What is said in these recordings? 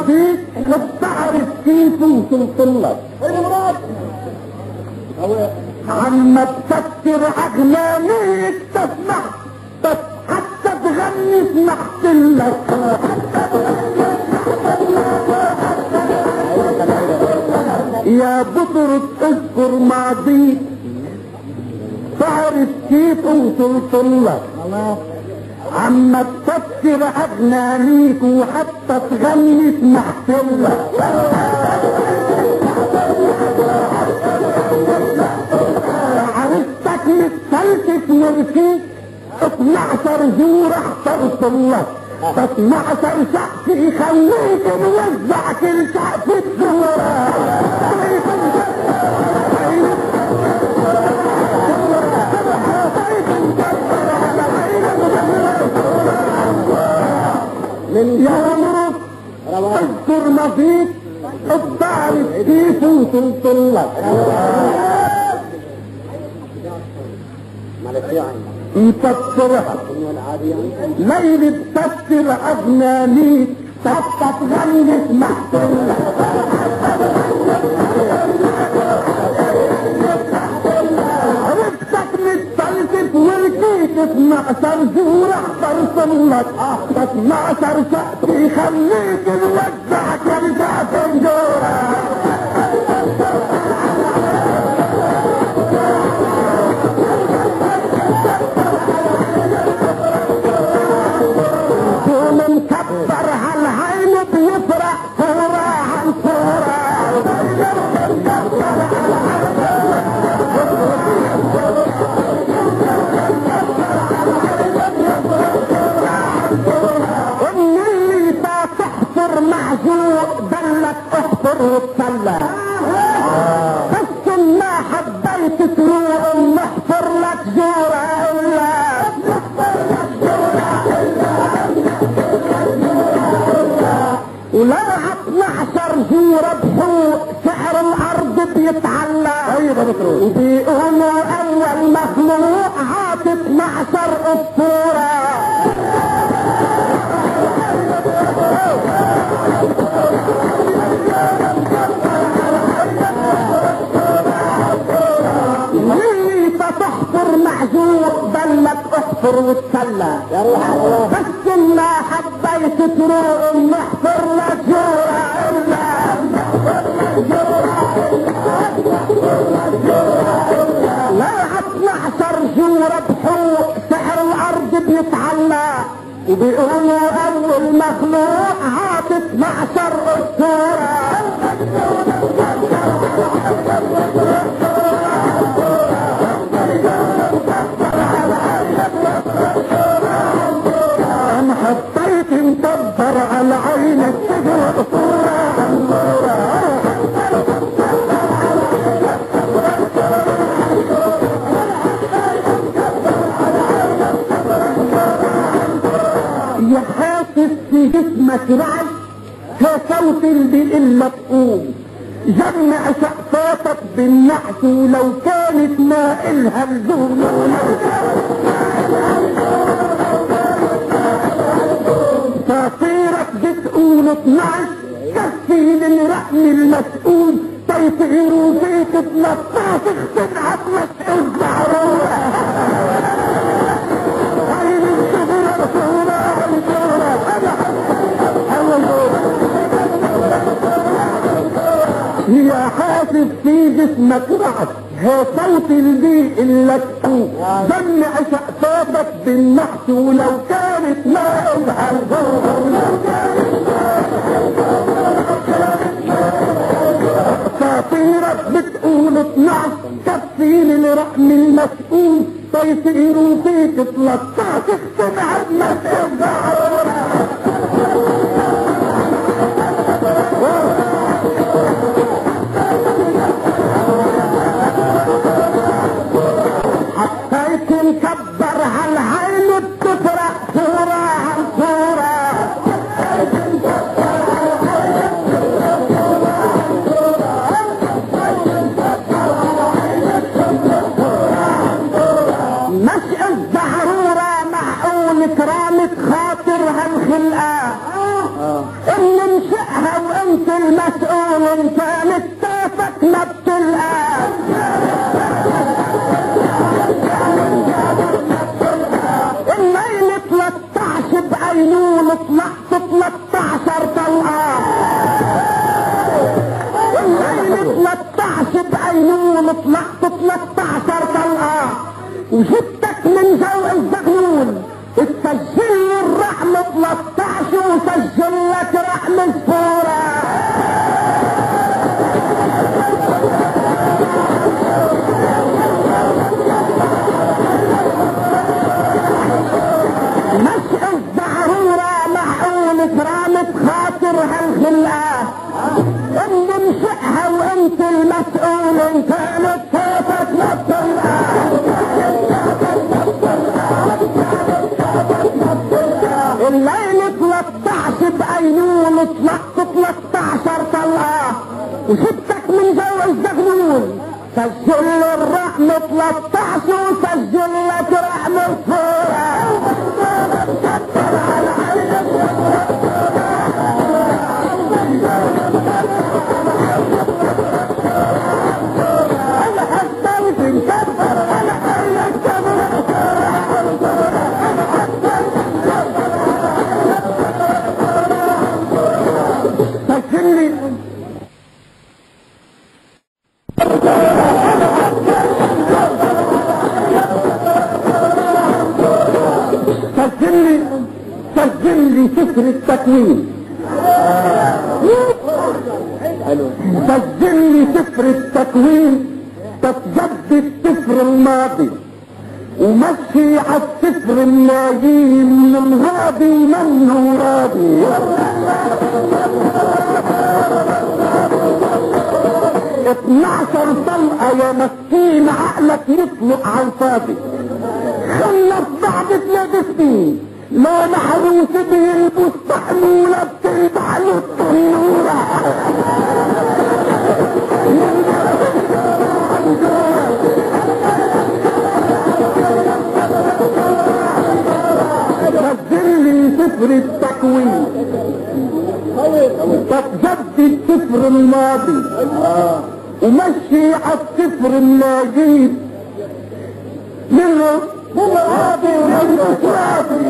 فيك بتعرف كيف وصلت لك. عم تفكر اغناميك تسمع حتى تغني سمحت لك. يا بطرس اذكر ماضيك تعرف كيف وصلت لك. عم تفكر اغناميك وحتى تغني سمحت لك. عرفتك متسلسل وركيك 12 جور اخترت لك. 12 شخص يخليك نوزع كل شخص الصورة. يا رب اذكر ما فيك بتعرف كيف وصلت لك. مفسرها ليلة تفسر أغناميك حتى تغني سمحت لك. عرفتك متسلسل وركيك 12 جور اخترت لك. 12 شخص يخليك نوزع كل شخص جورة. مكبر هالعين بيفرح صورة عن صورة. واللي تحفر معجوق دلك احفر وتسلى. بس ما حبيت تروح نحفر لك جورة الا ولا 12 جورة بحوق سعر الارض بيتعلى. وبيقولوا اول مخلوق عاط 12 اسطورة. ليه تحفر معجوق بلك احفر وتسلى. بس ما حبيت تروح نحفر لك جورة الا لا 12 جورة بحوق سعر الارض بيتعلى. وبيقولوا اول مخلوق عاط 12 اسطورة. انا حطيت مكبر على عينك تجرى صورة عن صورة. يا حاسس في جسمك رعش كصوت بيقلك قوم. جمع شقفاتك بالنحس ولو كانت ما إلها لزوم. صافيرك بتقول 12 كفين الرقم المسؤول تيطيروا فيك 13 تبعت مسؤول ضرورة. هاي من صغرى صورة يا حاسس في جسمك رعش ها صوت البيء اللي تقول. جمع شقفاتك بالنحس ولو كانت ما إلها صافيرك بتقول 12 كفين الرقم المسؤول تيطيروا فيك 13 تبعت مسؤول ضرورة. حطيت مكبر هالعين بتفرح صورة عن صورة. مش الزهرورة معقول كرامة خاطر شقها وانت المسؤول ان كانت كيفك ما بتلقاك. الليل 13 بعينون طلعت 13 طلقات. الليل 13 بعينون طلعت 13 طلقات وجبتك من جوع الزغلول. تسجل الرحمة 13 وسجل لك رحمة فورة. مشق الزعرورة معقول كرامة خاطر هالخلقات اللي مشقها وانت المسؤول ان كانت كيفك ما بتلقاك. الليل 13 بعينون طلعت 13 طلقة وجبتك من جوع الزغلول. سجل الرحمة 13 وسجل لك رحمة فورة. انا حسيت انكسر انا حيك سجل لي سفر التكوين. سجل لي سفر التكوين تتجدد سفر الماضي ومشي على السفر الناجي من الغادي منه راضي. 12 طلقة يا مسكين عقلك يطلق على الفاضي. خلص بعد 3 سنين لا محروس به المستحمولة بتنبح له التنورة. نزل لي سفر التكوين تتجدد سفر الماضي ومشي على السفر الناجي منه راضي ومش راضي.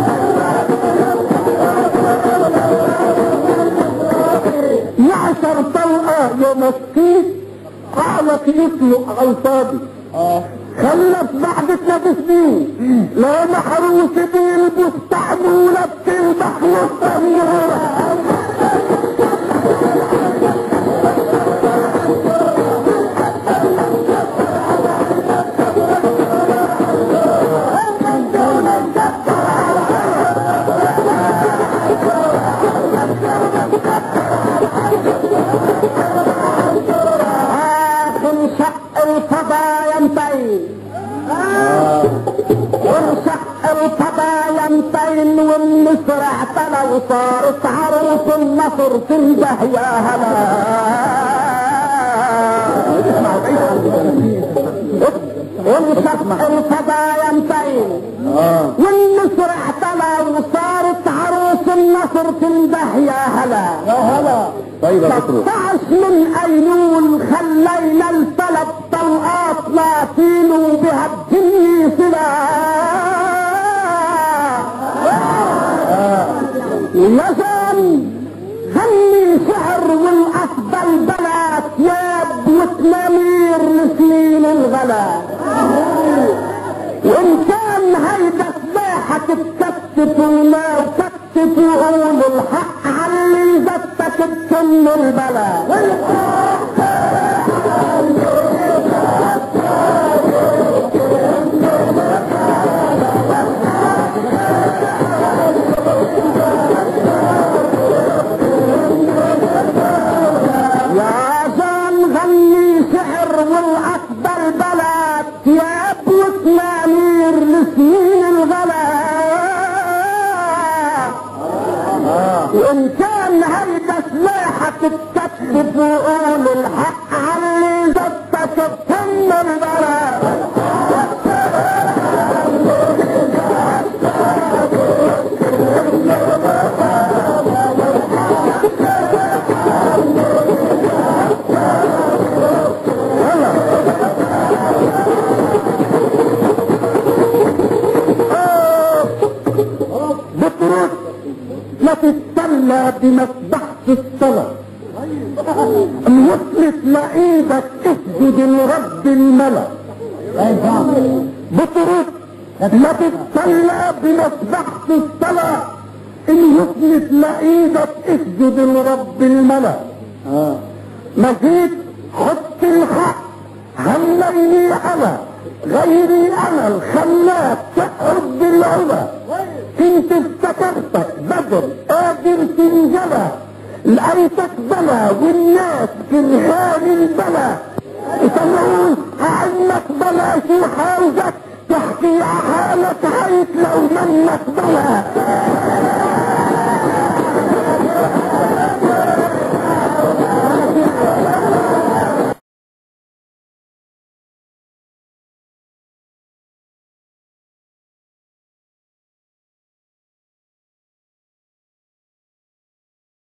12 طلقة يا مسكين عقلك يطلق على الفاضي. خلص بعد 3 سنين لا محروس به المستحمولة بتنبح له التنورة. الفضايمتين والنسر اعتنى وصارت عروس النصر تنده يا هلا. انشق الفضايمتين والنسر اعتنى وصارت عروس النصر تنده يا هلا. يا هلا. طيب يا بكر 16 من ايلول خلينا الفلك طلقات لاتين وبها الدنيا سلاح. ولازم غني شعر والافضل بنات ثياب وتنامير لسنين الغلا. وان كان هيدا سباحة تتكتف وما وكتف وقول الحق علي زتك بسن البلا. وان كان هيدا سلاحة تتكتف وقول الحق علي زتك بسن البلا. بمسبحة الصلاة ان وصلت لايدك اسجد لرب الملك. بطرس لا تتصلى بمسبحة الصلاة ان وصلت لايدك اسجد لرب الملك. مزيد حط الحق همني انا غيري انا الخلاق تقعد بالعلا. كنت افتكرتك بدر قادر تنجلى لقيتك بلا والناس كرهان البلا. يطلعون عنك بلا شو حاوزك تحكي حالك عيت لو منك بلا.